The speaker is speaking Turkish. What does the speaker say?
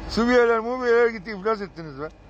Su bir yerler, mu bir yerler gitti, iflas ettiniz be.